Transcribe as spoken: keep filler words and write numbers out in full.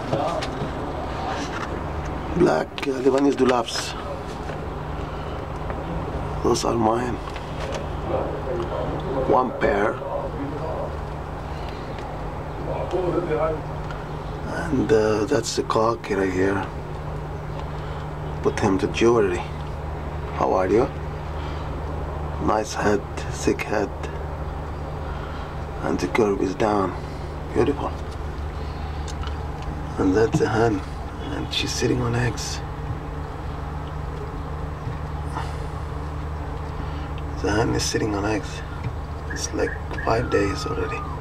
Black uh, Lebanese Dewlaps. Those are mine. One pair. And uh, that's the cock right here. Put him to jewelry. How are you? Nice head, thick head. And the curve is down. Beautiful. And that's the hen. And she's sitting on eggs. The hen is sitting on eggs. It's like five days already.